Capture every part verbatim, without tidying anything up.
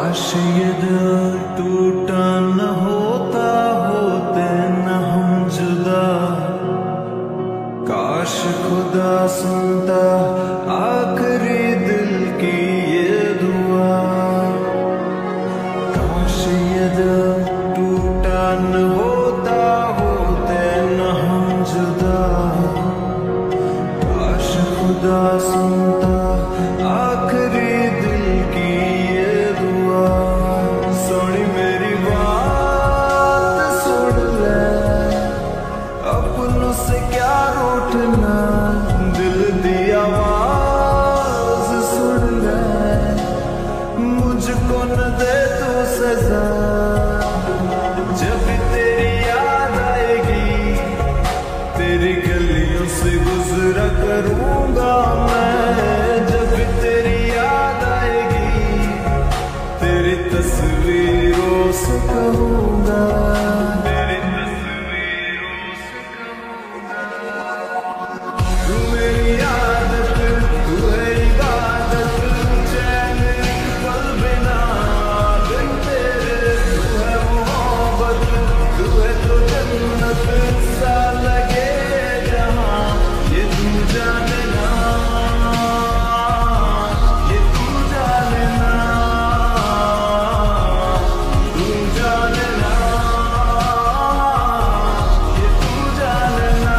काश ये दिल टूटा न होता, होते न हम जुदा। काश खुदा सुनता आखिरी दिल की ये दुआ। काश ये दिल टूटा न होता, होते न हम जुदा। काश खुदा सुनता आखिरी दिल की ये दुआ। सोनी मेरी बात सुन ले, अपनों से क्या रूठना। दिल दी आवाज सुन ले, मुझको न दे तू सजा। जब तेरी याद आएगी, तेरी गलियों से गुजरा करूंगा मैं। जब तेरी याद आएगी, तेरी तस्वीरों से कहूंगा, तेरी तस्वीरों से कहूंगा। तू मेरी आदत, तू है इबादत, चैन एक पल बिना बिन तेरे। तू है मोहब्बत, तू है तो जन्नत सा लगे जहां। ये तू जाने ना, ये तू जाने ना, तू जाने ना, ये तू जाने ना।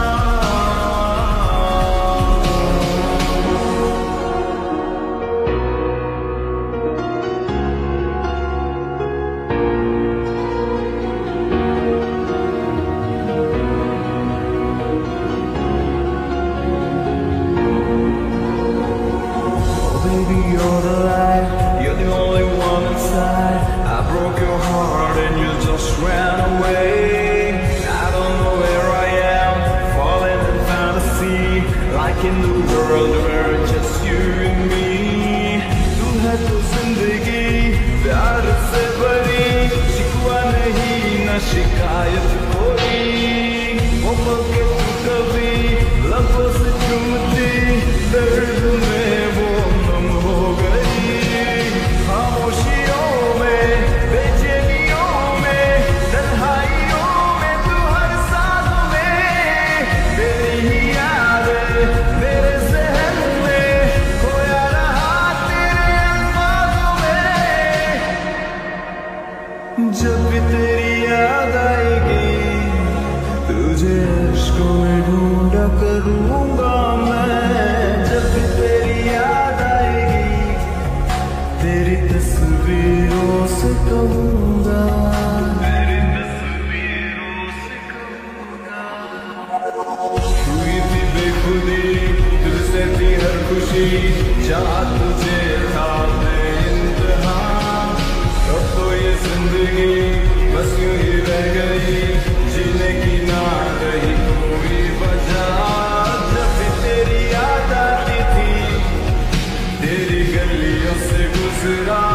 Oh baby, you're the light, you're the only one inside. I broke your heart and you just ran away. I don't know where I am, falling in fantasy, like in the world where it's just you and me. तू है तो जिंदगी प्यार से भरी, शिकवा नहीं न शिकायत कोई। वो पल के तू कभी लबों से चूमती, दर्द में वो नम हो गई। खामोशियों में, बेचैनियों में, तन्हाइयों में, तू हर सांस में। तेरी ही याद मेरे ज़हन में, खोया रहा तेरे अल्फाज़ों में। जब भी तेरी याद आएगी, तुझे इश्कों में ढूंढा करूंगा मैं। जब भी तेरी याद आएगी, तेरी तस्वीरों से कहूंगा, तेरी तस्वीरों से कहूंगा। हुई थी बेखुदी, तुझसे थी हर खुशी, जहाँ तुझे था बेइंतहा। अब तो ये जिंदगी बस यूं ही रह गई, जीने की ना रही कोई वजह। जब भी तेरी याद आती थी, तेरी गलियों से गुजरा